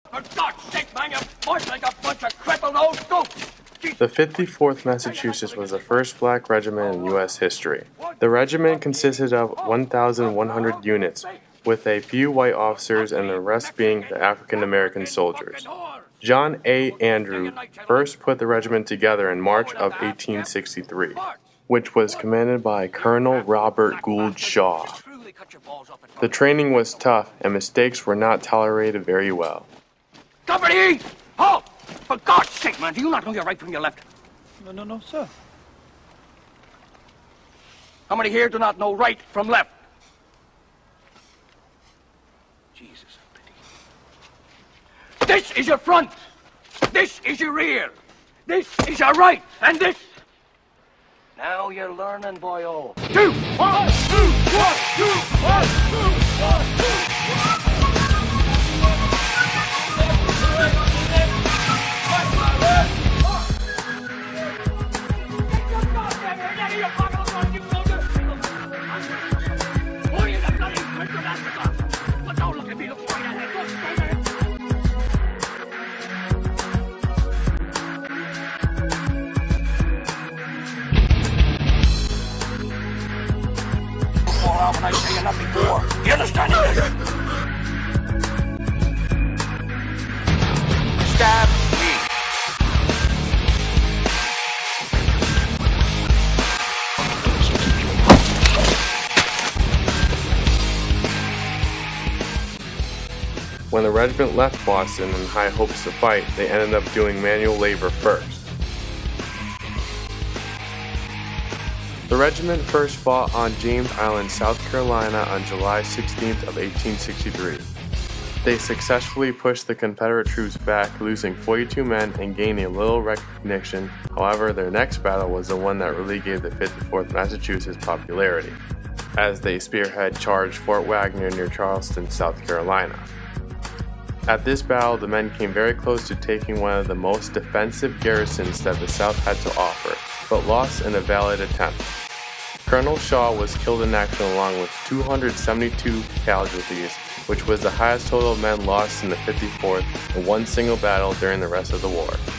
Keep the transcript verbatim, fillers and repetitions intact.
For God's sake, man, you fight like a bunch of crippled old goats! The fifty-fourth Massachusetts was the first black regiment in U S history. The regiment consisted of one thousand one hundred units, with a few white officers and the rest being the African American soldiers. John A. Andrew first put the regiment together in March of eighteen sixty-three, which was commanded by Colonel Robert Gould Shaw. The training was tough and mistakes were not tolerated very well. Company! Halt! For God's sake, man, do you not know your right from your left? No, no, no, sir. How many here do not know right from left? Jesus, how pity. This is your front. This is your rear. This is your right. And this... Now you're learning, boyo. Two! One, two, one, two, one, two, one, two, one. When I say enough before, you understand English? Stab me. When the regiment left Boston in high hopes to fight, they ended up doing manual labor first. The regiment first fought on James Island, South Carolina on July sixteenth of eighteen sixty-three. They successfully pushed the Confederate troops back, losing forty-two men and gaining a little recognition. However, their next battle was the one that really gave the fifty-fourth Massachusetts popularity, as they spearhead charged Fort Wagner near Charleston, South Carolina. At this battle, the men came very close to taking one of the most defensive garrisons that the South had to offer, but lost in a valiant attempt. Colonel Shaw was killed in action along with two hundred seventy-two casualties, which was the highest total of men lost in the fifty-fourth in one single battle during the rest of the war.